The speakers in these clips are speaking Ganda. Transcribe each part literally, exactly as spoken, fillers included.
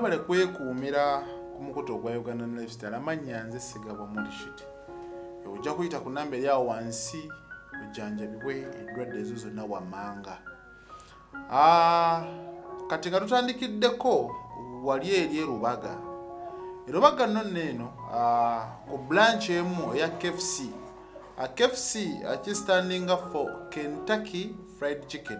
mwebale kwekuumira ku mukutu ogwa Uganda Lifestyle. Amannya nze Sigabo Mulishiti. Ojja kuyita ku namba eri awo wansi ojjanjabibwe endwadde ezo zonna wammanga. Ah, kati nga tutandikiddeko wali eri e Rubaga. E Rubaga nno nneeno ah, ku branch emu eya K F C. A K F C uh, standing for Kentucky Fried Chicken.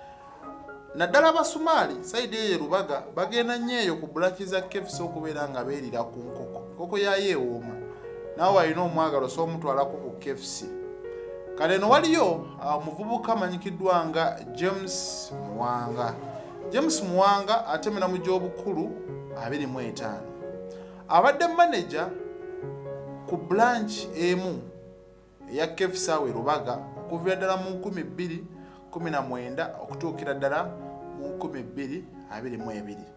Naddala abasumali side ye Rubaga bagenda nnyo ku branch za K F C okubeera nga beerira ku nkoko. Nkoko yayo ewooma. Naawe alina omwagalo so omutwalako ku K F C. Kale no waliyo uh, muvubuka amanyikiddwa nga James Muwanga. James Muwanga atemera mu gy'obukulu abiri mu etaano. Abadde manager ku branch emu ya K F C awe Rubaga okuva ddala mu nkumi bbiri kkumi na mwenda okutuukira ddala mu nkumi bbiri abiri mu ebiri.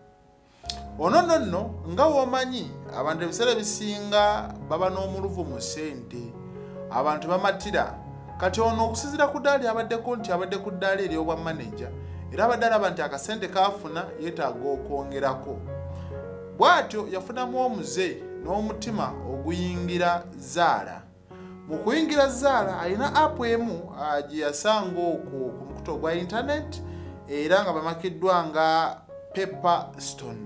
Ono nno nno nga womanyi abantu ebiseera bisinga baba n'omuluvu mu ssente, abantu bamatira. Kati ono okusinziira ku ddaali abaddeko nti abadde ku ddaali ery'obwa manager era abadde alaba nti akasente kaafuna yeetaaga okwongerako. Bw'atyo yafunamu omuze n'omutima oguyingira zzala. Mu kuyingira zzala alina app emu gye yasanga okwo ku mukutu ogwa internet era nga bamakiddwa nga Pepperstone.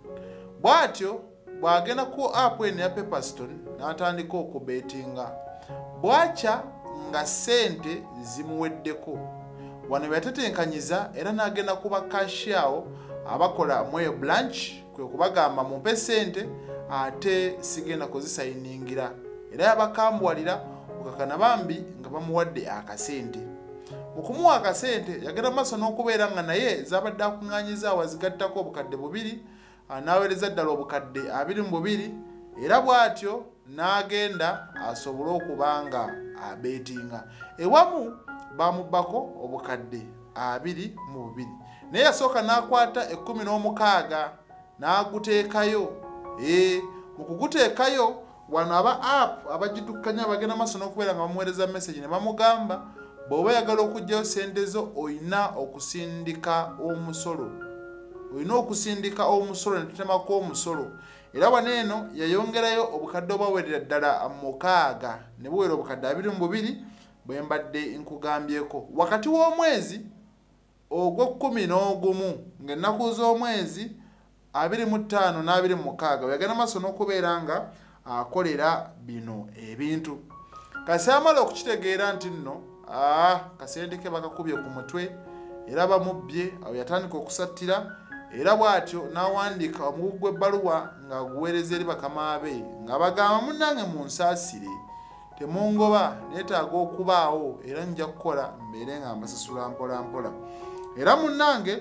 Bw'atyo bw'agenda ku app eno ya Pepperstone n'atandika okubetinga. Bw'akya nga ssente zimuweddeko. Wano yatetenkanyiza era n'agenda kuba kashiawo abakola mu eyo branch kwe kubagamba mumpe ssente ate sigenda kuzisayiningira. Era yabakambuwalira okakana bambi nga bamuwadde akasente. Mu kumuwa akasente yagenda maaso n'okubeera nga naye zabadde akuŋŋaanyiza awazigattako obukadde bubiri n'aweereza ddala obukadde abiri mu bubiri era bw'atyo n'agenda asobole okuba nga abeetinga. Ewamu bamubbako obukadde abiri mu bubiri naye yasooka n'akwata ekkumi n'omukaaga n'aguteekayo. ee mu kuguteekayo wano aba app abagidukkanya bagenda maaso n'okubeera nga bamuweereza message ne bamugamba bw'oba yagala okugyayo ssente zo oyina okusindika omusolo. Oyina okusindika omusolo ne tutemako omusolo. Era wano eno yayongerayo obukadde obawerera ddala mukaaga ne buwera obukadde abiri mu bubiri bwe mbadde nkugambyeko. Wakati w'omwezi ogw'ekkumi n'ogumu ng'ennaku z'omwezi abiri mu ttaano n'abiri mu mukaaga yagenda maaso n'okubeera nga akolera bino ebintu. Kasi amala okukitegeera nti nno ah kasente ke bakakubye ku mutwe era bamubbye awo yatandika okusattira era bw'atyo n'awandiika omugugu gw'ebbaluwa nga guweereza eri bakamabe nga bagamba munnange munsaasire temungoba neetaaga okubaawo era nja kukola mbeere nga mbasasula mpola mpola. Era munnange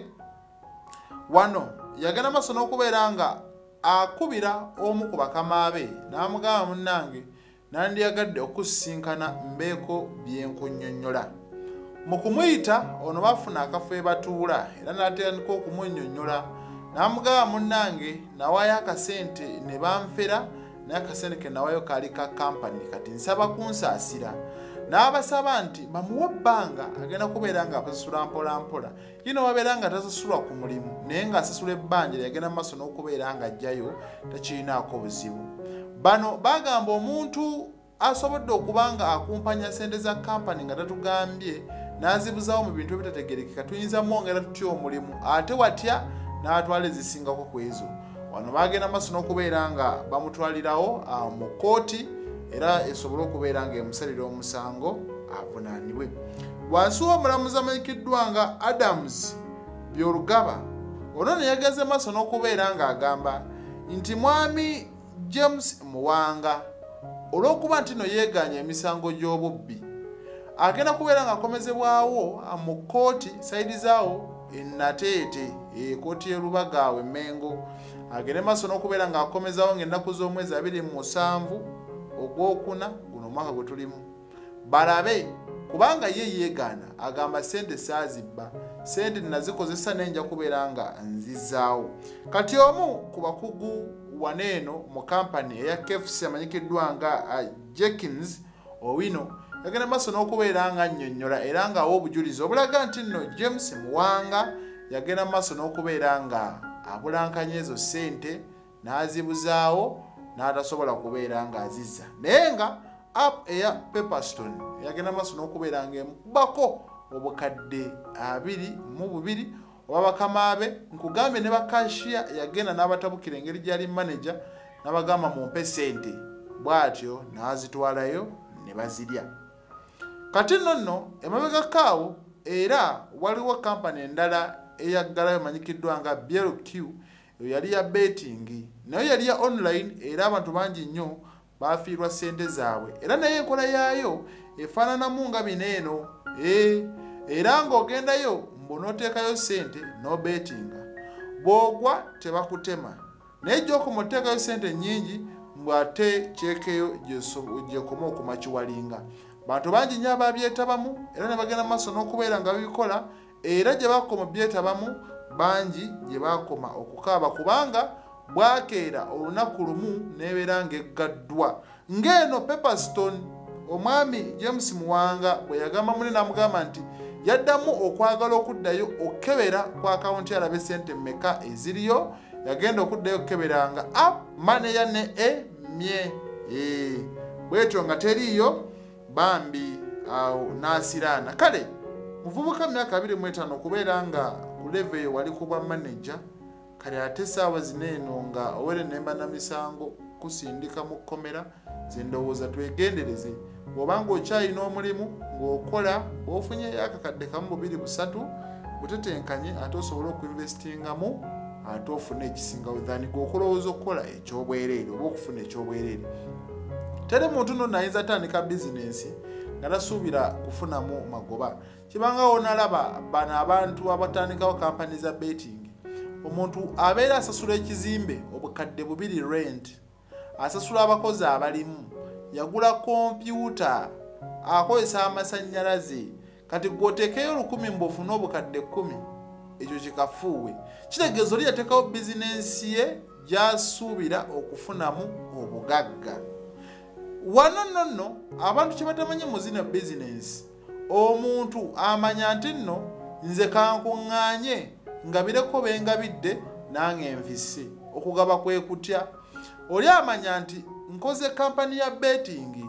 wano yagenda maaso n'okubeera nga akubira omu ku bakamabe n'amugamba munnange nandiyagadde okusisinkana mbeeko byenkunnyonnyola. Mu kumuyita ono bafuna akafo ebatuula era n'atandika okumunnyonnyola n'amugamba munnange nawaayo akasente ne banfera naye akasente ke nawaayo kaali ka kampani kati nsaba kunsaasira. N'abasaba nti bamuwe ebbanga agenda kubeera nga abasasula mpola mpola. Yino wabeera nga tasasulwa ku mulimu naye ng'asasula ebbanja yagenda maaso n'okubeera nga ajjayo takirinaako buzibu. Bano bagamba omuntu asobodde okuba nga akumpanya ssente za kampani nga tatugambye n'azibuzaawo mu bintu ebitategerekeka tuyinza mwongera tutya omulimu ate watya n'atwala ezisingako ku ezo. Wano bagenda maaso n'okubeera nga bamutwalirawo mu kooti era esobole okubeera nga emusalira omusango avunaanibwe. Wansi w'omulamuzi amanyikiddwa nga Adams Byolugaba ono ne yageze maaso n'okubeera ng'agamba nti mwami James Muwanga olw'okuba nti no yeeganya emisango gy'obubbi agenda kubeera ng'akomezebwawo mu kooti sayidi zaawo ennateete ekooti y'e Rubaga awo Mengo. Agende maaso n'okubeera ng'akomezawo ng'ennaku z'omwezi abiri mu musanvu ogwokuna guno omwaka gwe tulimu. Balabe kubanga ye yeegaana agamba ssente saazibba ssente nazikozesa nenja kubeera nga nzizaawo. Kati omu ku bakugu waneeno mu kampani eya K F C amanyikiddwa nga uh, Jenkins Owino yagenda maaso n'okubeera nga nnyonnyola era nga awa obujulizi obulaga nti nno James Muwanga yagenda maaso n'okubeera nga abulankanya ezo sente n'azibuzaawo n'atasobola kubeera ng'azizza naye nga app eya Pepperstone yagenda maaso n'okubeera ng'emukubako obukadde abiri mu bubiri oba bakamabe nkugambye ne bakashiya yagenda n'abatabukira engeri gy'ali manager n'abagamba mumpe sente bw'atyo n'azitwalayo ne bazirya. Kati nno nno emabega kaawo era waliwo kampani endala eyaggalayo emanyikiddwa nga B L Q yali ya betting nayo yali ya online era abantu bangi nnyo bafiirwa sente zaabwe era naye enkola yaayo efaananamu nga bineeno e, era ng'ogendayo mbonooteekayo sente no bettinga bw'ogwa tebakutema naye gy'okoma oteekayo sente nnyingi mbw'ate kyekeyo gyekoma okumakiwalinga. Bantu bangi nnyo ababyetabamu era ne bagenda maaso n'okubeera nga babikola era gye bakoma byetabamu bangi gye bakoma okukaaba kubanga bwakeera olunaku lumu n'ebeera ng'eggaddwa ng'eno Pepperstone omwami James Muwanga bwe yagamba mune n'amugamba nti yaddamu okwagala okuddayo okebera ku akawunti alabe sente mmeka eziriyo yagenda okuddayo okukeberanga app maneya ne emye e, bwetyo nga teriiyo bambi awo n'asiraana. Kale muvubuka myaka abiri mu etaano okubeera nga ku level eyo wali kuba manager kale ate saawa zineeno nga owere nemba na misango kusindika mu kkomera zendowooza twegendereze bw'obanga okyalina omulimu ng'okola bw'ofunye akakadde kamu bubiri busatu butetenkanye ate osobola okuinvestingamu ate ofune ekisingawo than g'okulowooza okukola ekyobwereere oba okufuna ekyobwereere. Tere muntu nno nayinza atandika bizinensi nga tasuubira kufunamu magoba kibangawo nalaba bano abantu abatandikawo kampani za betting omuntu abeera asasula ekizimbe obukadde bubiri rent asasula abakozi abalimu yagula kompyuta akozesa amasannyalaze kati gwoteekeyo olukumi mbofune obukadde kkumi ekyo kikafuuwe kitegeeza oli yateekawo bizinensi ye gy'asuubira okufunamu obugagga. Wano nno nno abantu kye batamanyi mu zino bizinensi omuntu amanya nti nno nze kankuŋŋaanye ngabireko bengabidde nange envise okugaba kwe kutya oli amanya nti nkoze kampani ya betting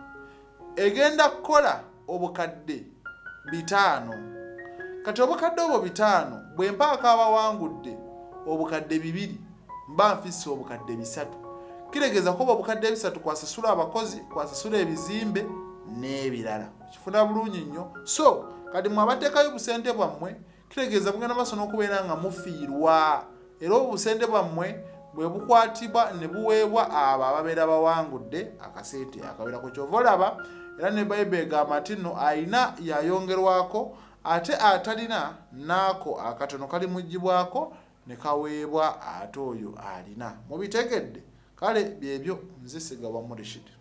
egenda kukola obukadde bitaano kati obukadde obwo bitaano bwe mpaaka abawangudde obukadde bibiri mba nfisse obukadde bisatu kiregeeza kuba obukadde bisatu kwasasula abakozi kwasasula ebizimbe n'ebirala kifuna bulungi nnyo. So kati mwabateekayo busente bwammwe kiregeeza mugenda maaso n'okubeera nga mufiirwa era obusente bwammwe bwe bukwatibwa ne buweebwa abo ababeera bawangudde akasente akawerako kyova olaba era ne Bayibuli egamba nti nno alina yayongerwako ate atalina naako akatono kali mugibwako ne kaweebwa ate oyo alina. Mubitegedde? Kale byebyo nze Siga wa Murishid.